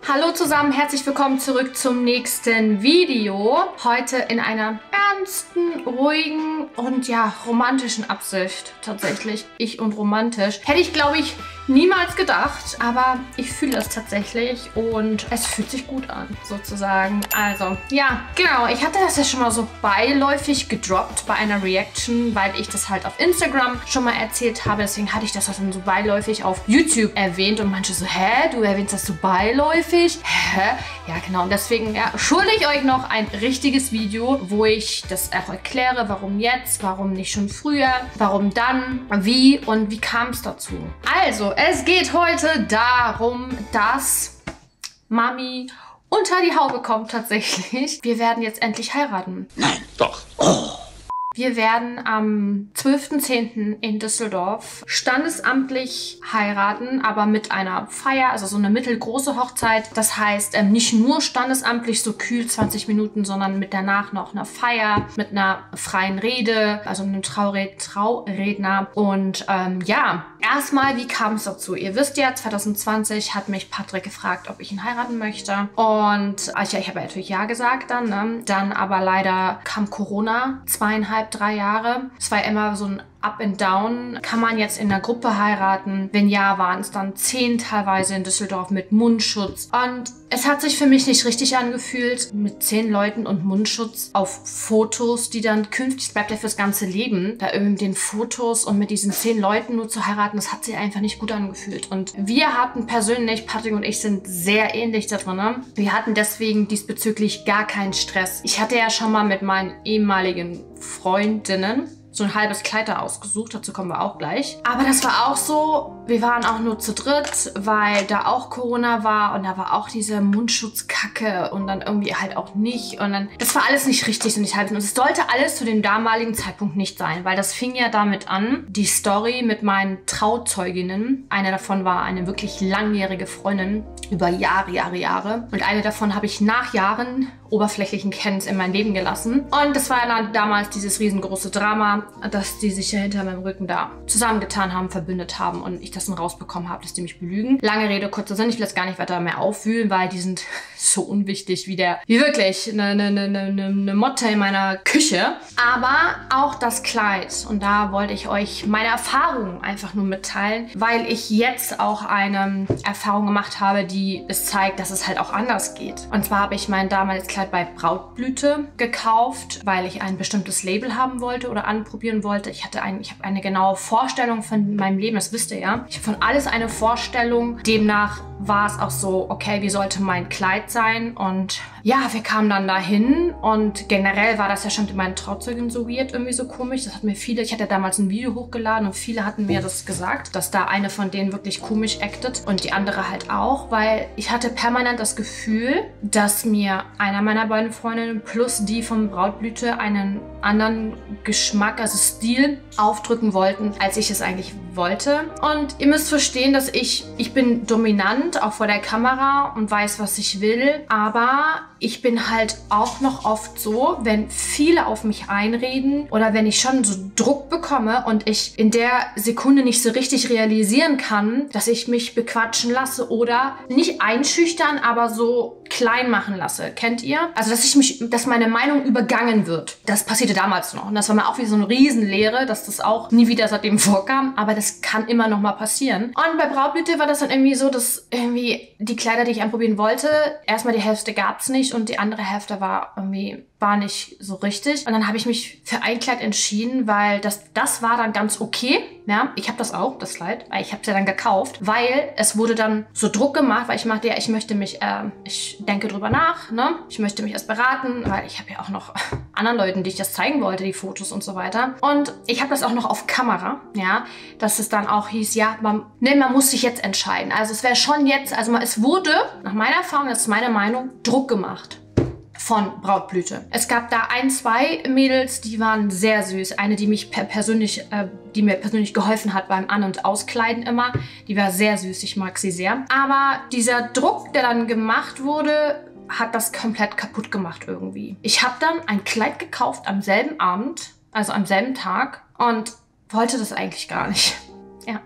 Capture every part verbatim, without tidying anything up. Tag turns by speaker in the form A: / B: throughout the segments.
A: Hallo zusammen, herzlich willkommen zurück zum nächsten Video. Heute in einer ernsten, ruhigen und ja, romantischen Absicht. Tatsächlich, ich und romantisch. Hätte ich, glaube ich, niemals gedacht, aber ich fühle es tatsächlich und es fühlt sich gut an, sozusagen. Also, ja, genau, ich hatte das ja schon mal so beiläufig gedroppt bei einer Reaction, weil ich das halt auf Instagram schon mal erzählt habe. Deswegen hatte ich das dann so beiläufig auf YouTube erwähnt und manche so, hä, du erwähnst das so beiläufig? Hä? Ja, genau. Und deswegen ja, schulde ich euch noch ein richtiges Video, wo ich das auch erkläre, warum jetzt, warum nicht schon früher, warum dann, wie und wie kam es dazu. Also, es geht heute darum, dass Mami unter die Haube kommt tatsächlich. Wir werden jetzt endlich heiraten.
B: Nein, doch. Oh.
A: Wir werden am zwölften zehnten in Düsseldorf standesamtlich heiraten, aber mit einer Feier, also so eine mittelgroße Hochzeit. Das heißt, ähm, nicht nur standesamtlich, so kühl zwanzig Minuten, sondern mit danach noch einer Feier, mit einer freien Rede, also einem Traured Trauredner. Und ähm, ja, erstmal, wie kam es dazu? Ihr wisst ja, zwanzig zwanzig hat mich Patrick gefragt, ob ich ihn heiraten möchte. Und ich, ich habe natürlich ja gesagt dann, ne? Dann aber leider kam Corona, zweieinhalb drei Jahre. Es war immer so ein Up and Down. Kann man jetzt in der Gruppe heiraten? Wenn ja, waren es dann zehn teilweise in Düsseldorf mit Mundschutz. Und es hat sich für mich nicht richtig angefühlt, mit zehn Leuten und Mundschutz auf Fotos, die dann künftig, bleibt ja fürs ganze Leben, da irgendwie mit den Fotos und mit diesen zehn Leuten nur zu heiraten, das hat sich einfach nicht gut angefühlt. Und wir hatten persönlich, Patrick und ich sind sehr ähnlich da drin. Ne? Wir hatten deswegen diesbezüglich gar keinen Stress. Ich hatte ja schon mal mit meinen ehemaligen Freundinnen so ein halbes Kleid da ausgesucht, dazu kommen wir auch gleich. Aber das war auch so, wir waren auch nur zu dritt, weil da auch Corona war und da war auch diese Mundschutzkacke und dann irgendwie halt auch nicht. Und dann, das war alles nicht richtig und nicht halb. Und es sollte alles zu dem damaligen Zeitpunkt nicht sein, weil das fing ja damit an, die Story mit meinen Trauzeuginnen. Eine davon war eine wirklich langjährige Freundin, über Jahre, Jahre, Jahre. Und eine davon habe ich nach Jahren oberflächlichen Kennens in mein Leben gelassen. Und das war dann damals dieses riesengroße Drama, dass die sich ja hinter meinem Rücken da zusammengetan haben, verbündet haben und ich das dann rausbekommen habe, dass die mich belügen. Lange Rede, kurzer Sinn, ich will das gar nicht weiter mehr aufwühlen, weil die sind so unwichtig wie der, wie wirklich eine, eine, eine, eine, eine Motte in meiner Küche. Aber auch das Kleid. Und da wollte ich euch meine Erfahrungen einfach nur mitteilen, weil ich jetzt auch eine Erfahrung gemacht habe, die es zeigt, dass es halt auch anders geht. Und zwar habe ich mein damaliges Kleid bei Brautblüte gekauft, weil ich ein bestimmtes Label haben wollte oder anprobieren wollte. Ich hatte ein, ich habe eine genaue Vorstellung von meinem Leben, das wisst ihr ja. Ich habe von alles eine Vorstellung. Demnach war es auch so, okay, wie sollte mein Kleid sein? Und ja, wir kamen dann dahin und generell war das ja schon mit meinen Trauzeugen so weird, irgendwie so komisch. Das hat mir viele, ich hatte damals ein Video hochgeladen und viele hatten mir das gesagt, dass da eine von denen wirklich komisch actet und die andere halt auch, weil ich hatte permanent das Gefühl, dass mir einer meiner beiden Freundinnen plus die von Brautblüte einen anderen Geschmack, also Stil aufdrücken wollten, als ich es eigentlich wollte. Und ihr müsst verstehen, dass ich, ich bin dominant, auch vor der Kamera und weiß, was ich will, aber ich bin halt auch noch oft so, wenn viele auf mich einreden oder wenn ich schon so Druck bekomme und ich in der Sekunde nicht so richtig realisieren kann, dass ich mich bequatschen lasse oder nicht einschüchtern, aber so klein machen lasse. Kennt ihr? Also, dass ich mich, dass meine Meinung übergangen wird. Das passierte damals noch. Und das war mir auch wie so eine Riesenlehre, dass das auch nie wieder seitdem vorkam. Aber das kann immer noch mal passieren. Und bei Brautblüte war das dann irgendwie so, dass irgendwie die Kleider, die ich anprobieren wollte, erstmal die Hälfte gab es nicht und die andere Hälfte war irgendwie war nicht so richtig. Und dann habe ich mich für ein Kleid entschieden, weil das, das war dann ganz okay. Ja, ich habe das auch, das Kleid, weil ich habe es ja dann gekauft, weil es wurde dann so Druck gemacht, weil ich meinte, ja, ich möchte mich, äh, ich denke drüber nach, ne? Ich möchte mich erst beraten, weil ich habe ja auch noch anderen Leuten, die ich das zeigen wollte, die Fotos und so weiter. Und ich habe das auch noch auf Kamera, ja, dass es dann auch hieß, ja, man, ne, man muss sich jetzt entscheiden. Also es wäre schon jetzt, also es wurde, nach meiner Erfahrung, das ist meine Meinung, Druck gemacht von Brautblüte. Es gab da ein, zwei Mädels, die waren sehr süß. Eine, die mich per persönlich, äh, die mir persönlich geholfen hat beim An- und Auskleiden immer. Die war sehr süß, ich mag sie sehr. Aber dieser Druck, der dann gemacht wurde, hat das komplett kaputt gemacht irgendwie. Ich habe dann ein Kleid gekauft am selben Abend, also am selben Tag und wollte das eigentlich gar nicht. Ja.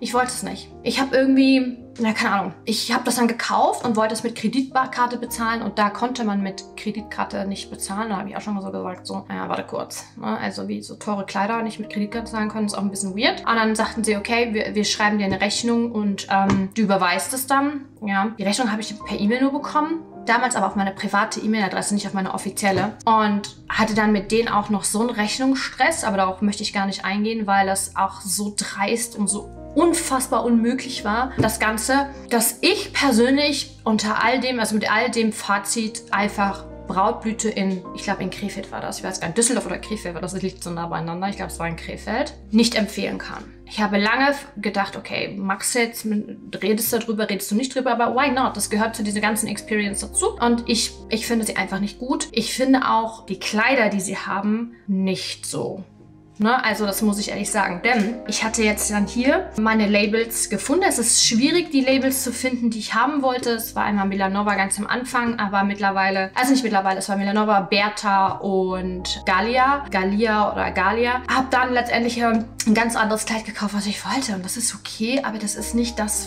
A: Ich wollte es nicht. Ich habe irgendwie, na keine Ahnung, ich habe das dann gekauft und wollte es mit Kreditkarte bezahlen und da konnte man mit Kreditkarte nicht bezahlen. Da habe ich auch schon mal so gesagt, so, naja, warte kurz. Ne? Also wie so teure Kleider nicht mit Kreditkarte zahlen können, ist auch ein bisschen weird. Und dann sagten sie, okay, wir, wir schreiben dir eine Rechnung und ähm, du überweist es dann. Ja, die Rechnung habe ich per E-Mail nur bekommen. Damals aber auf meine private E-Mail-Adresse, nicht auf meine offizielle. Und hatte dann mit denen auch noch so einen Rechnungsstress, aber darauf möchte ich gar nicht eingehen, weil das auch so dreist und so unfassbar unmöglich war. Das Ganze, dass ich persönlich unter all dem, also mit all dem Fazit einfach Brautblüte in, ich glaube in Krefeld war das, ich weiß gar nicht, Düsseldorf oder Krefeld war das, das liegt so nah beieinander, ich glaube es war in Krefeld, nicht empfehlen kann. Ich habe lange gedacht, okay, Max jetzt, redest du darüber, redest du nicht drüber, aber why not? Das gehört zu dieser ganzen Experience dazu und ich, ich finde sie einfach nicht gut. Ich finde auch die Kleider, die sie haben, nicht so. Ne, also das muss ich ehrlich sagen, denn ich hatte jetzt dann hier meine Labels gefunden. Es ist schwierig, die Labels zu finden, die ich haben wollte. Es war einmal Milanova ganz am Anfang, aber mittlerweile, also nicht mittlerweile, es war Milanova, Bertha und Gallia, Gallia oder Gallia. Hab dann letztendlich ein ganz anderes Kleid gekauft, was ich wollte und das ist okay, aber das ist nicht das.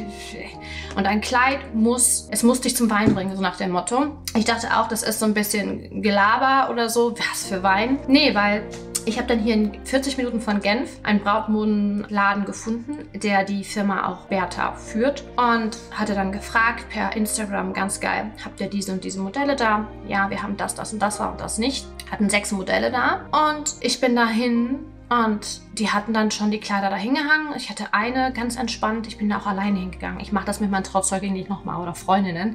A: Und ein Kleid muss, es muss dich zum Wein bringen, so nach dem Motto. Ich dachte auch, das ist so ein bisschen Gelaber oder so. Was für Wein? Nee, weil ich habe dann hier in vierzig Minuten von Genf einen Brautmodenladen gefunden, der die Firma auch Bertha führt und hatte dann gefragt per Instagram, ganz geil, habt ihr diese und diese Modelle da? Ja, wir haben das, das und das war und das nicht. Hatten sechs Modelle da und ich bin dahin und die hatten dann schon die Kleider da hingehangen. Ich hatte eine ganz entspannt. Ich bin da auch alleine hingegangen. Ich mache das mit meinen Trauzeugin nicht nochmal oder Freundinnen,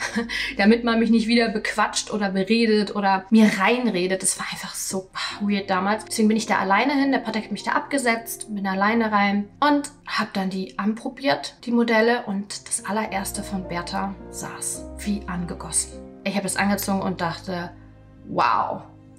A: damit man mich nicht wieder bequatscht oder beredet oder mir reinredet. Das war einfach so weird damals. Deswegen bin ich da alleine hin. Der Patek hat mich da abgesetzt, bin alleine rein und habe dann die anprobiert, die Modelle. Und das allererste von Bertha saß wie angegossen. Ich habe es angezogen und dachte, wow,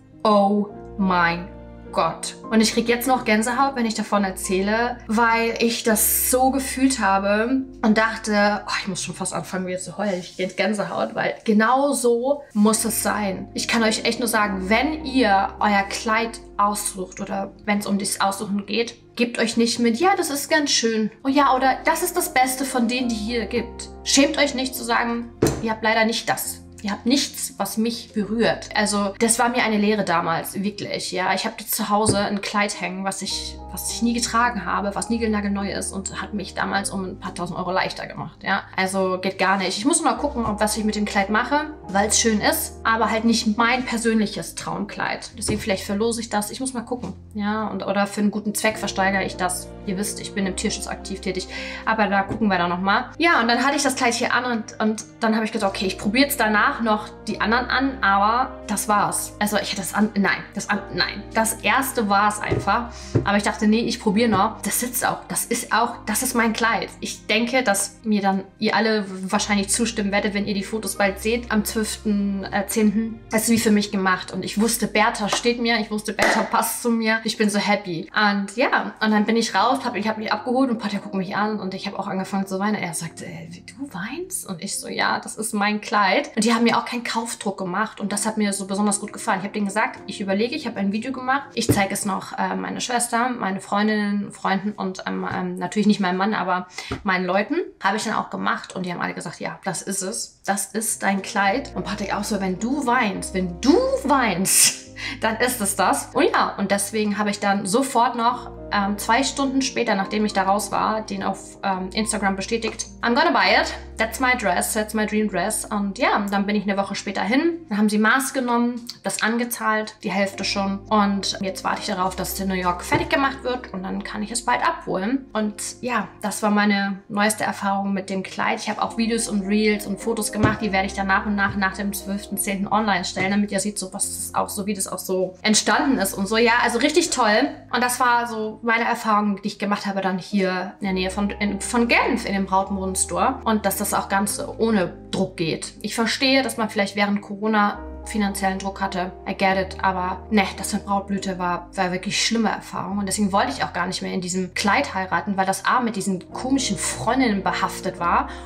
A: oh mein Gott. Und ich kriege jetzt noch Gänsehaut, wenn ich davon erzähle, weil ich das so gefühlt habe und dachte, oh, ich muss schon fast anfangen, wieder zu heulen. Ich gehe Gänsehaut, weil genau so muss es sein. Ich kann euch echt nur sagen, wenn ihr euer Kleid aussucht oder wenn es um das Aussuchen geht, gebt euch nicht mit, ja, das ist ganz schön. Oh ja, oder das ist das Beste von denen, die hier gibt. Schämt euch nicht zu sagen, ihr habt leider nicht das. Ihr habt nichts, was mich berührt. Also das war mir eine Lehre damals, wirklich. Ja, ich habe zu Hause ein Kleid hängen, was ich, was ich nie getragen habe, was niegelnagelneu ist und hat mich damals um ein paar tausend Euro leichter gemacht. Ja, also geht gar nicht. Ich muss nur mal gucken, ob was ich mit dem Kleid mache, weil es schön ist, aber halt nicht mein persönliches Traumkleid. Deswegen vielleicht verlose ich das. Ich muss mal gucken. Ja, und oder für einen guten Zweck versteigere ich das. Ihr wisst, ich bin im Tierschutz aktiv tätig, aber da gucken wir dann nochmal. Ja, und dann hatte ich das Kleid hier an und, und dann habe ich gesagt, okay, ich probiere jetzt danach noch die anderen an, aber das war's. Also ich hätte das an, nein, das an, nein. Das erste war es einfach. Aber ich dachte, nee, ich probiere noch. Das sitzt auch. Das ist auch, das ist mein Kleid. Ich denke, dass mir dann ihr alle wahrscheinlich zustimmen werdet, wenn ihr die Fotos bald seht, am zwölften zehnten Das ist wie für mich gemacht. Und ich wusste, Bertha steht mir. Ich wusste, Bertha passt zu mir. Ich bin so happy. Und ja, und dann bin ich raus, hab, ich habe mich abgeholt und Pater guckt mich an und ich habe auch angefangen zu weinen. Er sagte, äh, du weinst? Und ich so, ja, das ist mein Kleid. Und die haben mir auch keinen Kaufdruck gemacht und das hat mir so besonders gut gefallen. Ich habe denen gesagt, ich überlege, ich habe ein Video gemacht. Ich zeige es noch äh, meine Schwester, meine Freundinnen, Freunden und ähm, ähm, natürlich nicht meinem Mann, aber meinen Leuten. Habe ich dann auch gemacht und die haben alle gesagt, ja, das ist es. Das ist dein Kleid. Und Patrick auch so, wenn du weinst, wenn du weinst, dann ist es das. Und ja, und deswegen habe ich dann sofort noch ähm, zwei Stunden später, nachdem ich da raus war, den auf ähm, Instagram bestätigt, I'm gonna buy it. That's my dress, that's my dream dress. Und ja, dann bin ich eine Woche später hin. Dann haben sie Maß genommen, das angezahlt, die Hälfte schon. Und jetzt warte ich darauf, dass es in New York fertig gemacht wird und dann kann ich es bald abholen. Und ja, das war meine neueste Erfahrung mit dem Kleid. Ich habe auch Videos und Reels und Fotos gemacht, die werde ich dann nach und nach nach dem zwölften zehnten online stellen, damit ihr seht, so was ist auch so, wie das auch so entstanden ist und so. Ja, also richtig toll. Und das war so meine Erfahrung, die ich gemacht habe dann hier in der Nähe von, in, von Genf in dem Brautmoden-Store. Und dass das auch ganz ohne Druck geht. Ich verstehe, dass man vielleicht während Corona finanziellen Druck hatte. I get it. Aber ne, das mit Brautblüte war, war wirklich schlimme Erfahrung. Und deswegen wollte ich auch gar nicht mehr in diesem Kleid heiraten, weil das A mit diesen komischen Freundinnen behaftet war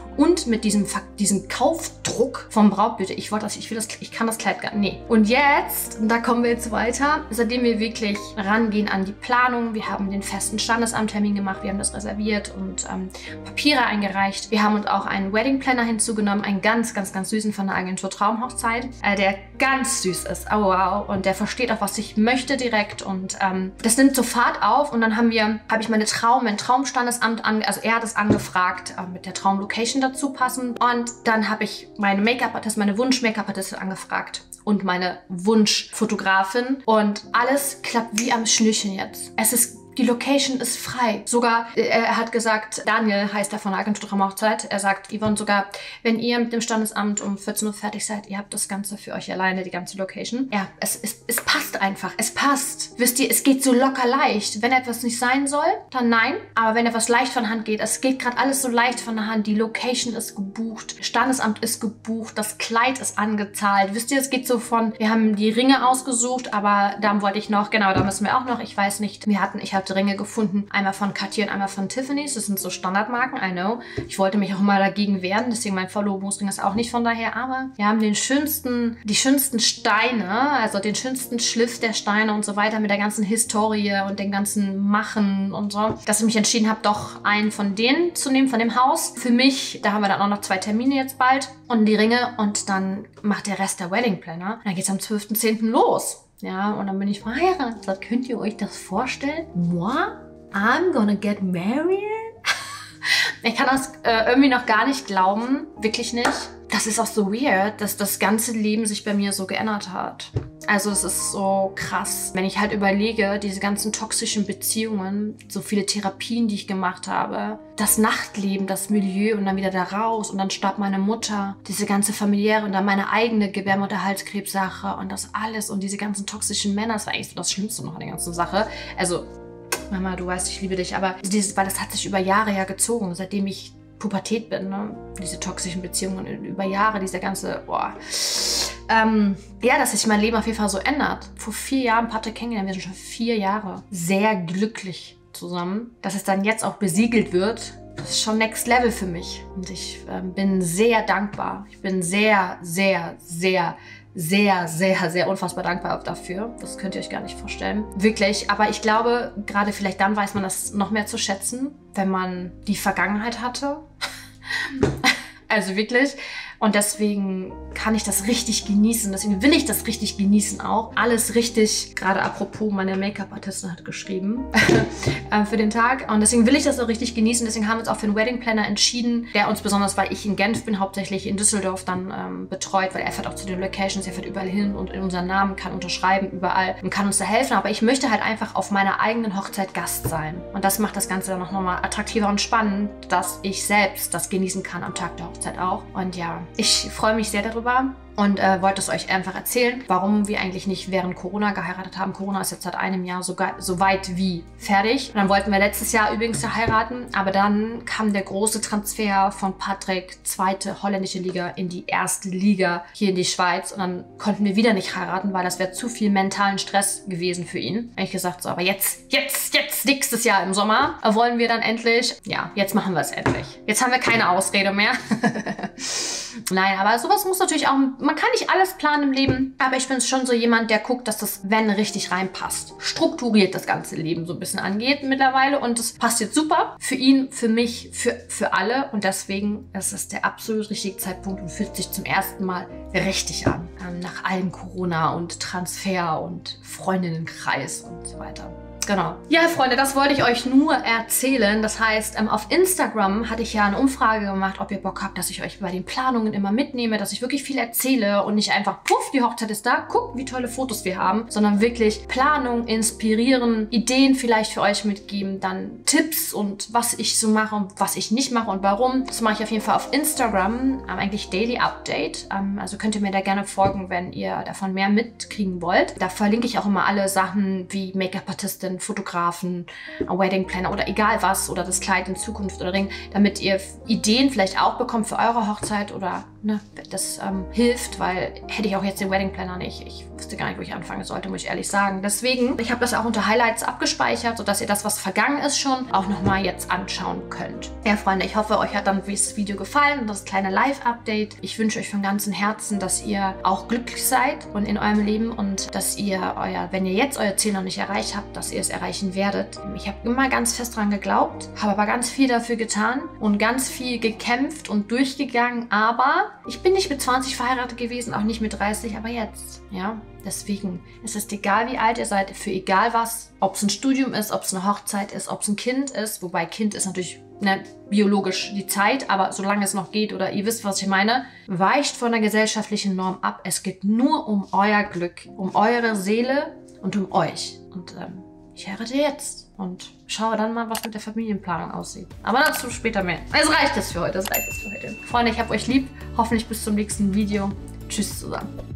A: und mit diesem, diesem Kaufdruck vom Brautblüte. Ich wollte das, ich will das, ich kann das Kleid gar nicht. Nee. Und jetzt, da kommen wir jetzt weiter, seitdem wir wirklich rangehen an die Planung. Wir haben den festen Standesamttermin gemacht, wir haben das reserviert und ähm, Papiere eingereicht. Wir haben uns auch einen Wedding Planner hinzugenommen, einen ganz, ganz, ganz süßen von der Agentur Traumhochzeit, äh, der ganz süß ist. Oh wow. Und der versteht auch, was ich möchte direkt. Und ähm, das nimmt so Fahrt auf. Und dann haben wir, habe ich meine Traum, mein Traumstandesamt an, also er hat es angefragt, äh, mit der Traumlocation dazu passend. Und dann habe ich meine Make-up-Artistin, meine Wunsch-Make-up-Artistin angefragt. Und meine Wunschfotografin. Und alles klappt wie am Schnürchen jetzt. Es ist Die Location ist frei. Sogar, er hat gesagt, Daniel heißt er von der Agentur Traumhochzeit, er sagt, Yvonne, sogar wenn ihr mit dem Standesamt um vierzehn Uhr fertig seid, ihr habt das Ganze für euch alleine, die ganze Location. Ja, es, es, es passt einfach. Es passt. Wisst ihr, es geht so locker leicht. Wenn etwas nicht sein soll, dann nein. Aber wenn etwas leicht von Hand geht, es geht gerade alles so leicht von der Hand. Die Location ist gebucht, Standesamt ist gebucht, das Kleid ist angezahlt. Wisst ihr, es geht so von, wir haben die Ringe ausgesucht, aber da wollte ich noch, genau, da müssen wir auch noch, ich weiß nicht, wir hatten, ich hatte Ringe gefunden, einmal von Cartier und einmal von Tiffany's. Das sind so Standardmarken, I know. Ich wollte mich auch immer dagegen wehren, deswegen mein Verlobungsring ist auch nicht von daher, aber wir haben den schönsten, die schönsten Steine, also den schönsten Schliff der Steine und so weiter mit der ganzen Historie und den ganzen Machen und so, dass ich mich entschieden habe, doch einen von denen zu nehmen, von dem Haus. Für mich, da haben wir dann auch noch zwei Termine jetzt bald und die Ringe und dann macht der Rest der Wedding Planner. Und dann geht es am zwölften zehnten los. Ja, und dann bin ich verheiratet. Könnt ihr euch das vorstellen? Moi? I'm gonna get married? Ich kann das äh, irgendwie noch gar nicht glauben. Wirklich nicht. Das ist auch so weird, dass das ganze Leben sich bei mir so geändert hat. Also es ist so krass, wenn ich halt überlege, diese ganzen toxischen Beziehungen, so viele Therapien, die ich gemacht habe, das Nachtleben, das Milieu und dann wieder da raus und dann starb meine Mutter, diese ganze familiäre und dann meine eigene Gebärmutterhalskrebssache und das alles und diese ganzen toxischen Männer, das war eigentlich so das Schlimmste noch an der ganzen Sache. Also Mama, du weißt, ich liebe dich, aber dieses, weil das hat sich über Jahre ja gezogen, seitdem ich Pubertät bin, ne? Diese toxischen Beziehungen über Jahre, dieser ganze, boah. Ähm, ja, dass sich mein Leben auf jeden Fall so ändert. Vor vier Jahren Patrick kennengelernt, wir sind schon vier Jahre sehr glücklich zusammen. Dass es dann jetzt auch besiegelt wird, das ist schon Next Level für mich. Und ich äh, bin sehr dankbar. Ich bin sehr, sehr, sehr, sehr, sehr, sehr unfassbar dankbar dafür. Das könnt ihr euch gar nicht vorstellen. Wirklich. Aber ich glaube, gerade vielleicht dann weiß man das noch mehr zu schätzen, wenn man die Vergangenheit hatte. Also wirklich. Und deswegen kann ich das richtig genießen. Deswegen will ich das richtig genießen auch. Alles richtig, gerade apropos, meine Make-up-Artistin hat geschrieben für den Tag. Und deswegen will ich das auch richtig genießen. Deswegen haben wir uns auch für einen Wedding Planner entschieden, der uns besonders, weil ich in Genf bin, hauptsächlich in Düsseldorf dann ähm, betreut, weil er fährt auch zu den Locations, er fährt überall hin und in unseren Namen, kann unterschreiben überall und kann uns da helfen. Aber ich möchte halt einfach auf meiner eigenen Hochzeit Gast sein. Und das macht das Ganze dann noch mal attraktiver und spannend, dass ich selbst das genießen kann am Tag der Hochzeit auch. Und ja, ich freue mich sehr darüber und äh, wollte es euch einfach erzählen, warum wir eigentlich nicht während Corona geheiratet haben. Corona ist jetzt seit einem Jahr sogar so weit wie fertig. Und dann wollten wir letztes Jahr übrigens heiraten, aber dann kam der große Transfer von Patrick, zweite holländische Liga, in die erste Liga hier in die Schweiz. Und dann konnten wir wieder nicht heiraten, weil das wäre zu viel mentalen Stress gewesen für ihn. Habe ich gesagt, so, aber jetzt, jetzt, jetzt, nächstes Jahr im Sommer wollen wir dann endlich, ja, jetzt machen wir es endlich. Jetzt haben wir keine Ausrede mehr. Nein, aber sowas muss natürlich auch, man kann nicht alles planen im Leben, aber ich bin schon so jemand, der guckt, dass das Wenn richtig reinpasst. Strukturiert das ganze Leben so ein bisschen angeht mittlerweile und das passt jetzt super für ihn, für mich, für, für alle und deswegen ist es der absolut richtige Zeitpunkt und fühlt sich zum ersten Mal richtig an. Ähm, nach allem Corona und Transfer und Freundinnenkreis und so weiter. Genau. Ja, Freunde, das wollte ich euch nur erzählen. Das heißt, ähm, auf Instagram hatte ich ja eine Umfrage gemacht, ob ihr Bock habt, dass ich euch bei den Planungen immer mitnehme, dass ich wirklich viel erzähle und nicht einfach, puff, die Hochzeit ist da, guckt, wie tolle Fotos wir haben, sondern wirklich Planung, inspirieren, Ideen vielleicht für euch mitgeben, dann Tipps und was ich so mache und was ich nicht mache und warum. Das mache ich auf jeden Fall auf Instagram, ähm, eigentlich Daily Update. Ähm, also könnt ihr mir da gerne folgen, wenn ihr davon mehr mitkriegen wollt. Da verlinke ich auch immer alle Sachen wie Make-up-Artistin, einen Fotografen, einen Wedding Planner oder egal was oder das Kleid in Zukunft oder Ring, damit ihr Ideen vielleicht auch bekommt für eure Hochzeit oder ne, das ähm, hilft, weil hätte ich auch jetzt den Wedding Planner nicht. Ich wüsste gar nicht, wo ich anfangen sollte, muss ich ehrlich sagen. Deswegen, ich habe das auch unter Highlights abgespeichert, sodass ihr das, was vergangen ist, schon auch nochmal jetzt anschauen könnt. Ja, Freunde, ich hoffe, euch hat dann dieses Video gefallen und das kleine Live-Update. Ich wünsche euch von ganzem Herzen, dass ihr auch glücklich seid und in eurem Leben und dass ihr euer, wenn ihr jetzt euer Ziel noch nicht erreicht habt, dass ihr es erreichen werdet. Ich habe immer ganz fest dran geglaubt, habe aber ganz viel dafür getan und ganz viel gekämpft und durchgegangen, aber ich bin nicht mit zwanzig verheiratet gewesen, auch nicht mit dreißig, aber jetzt, ja. Deswegen, es ist egal, wie alt ihr seid, für egal was, ob es ein Studium ist, ob es eine Hochzeit ist, ob es ein Kind ist, wobei Kind ist natürlich ne, biologisch die Zeit, aber solange es noch geht oder ihr wisst, was ich meine, weicht von der gesellschaftlichen Norm ab. Es geht nur um euer Glück, um eure Seele und um euch. Und ähm, ich heirate jetzt und schaue dann mal, was mit der Familienplanung aussieht. Aber dazu später mehr. Es reicht jetzt für heute, es reicht jetzt für heute. Freunde, ich habe euch lieb. Hoffentlich bis zum nächsten Video. Tschüss zusammen.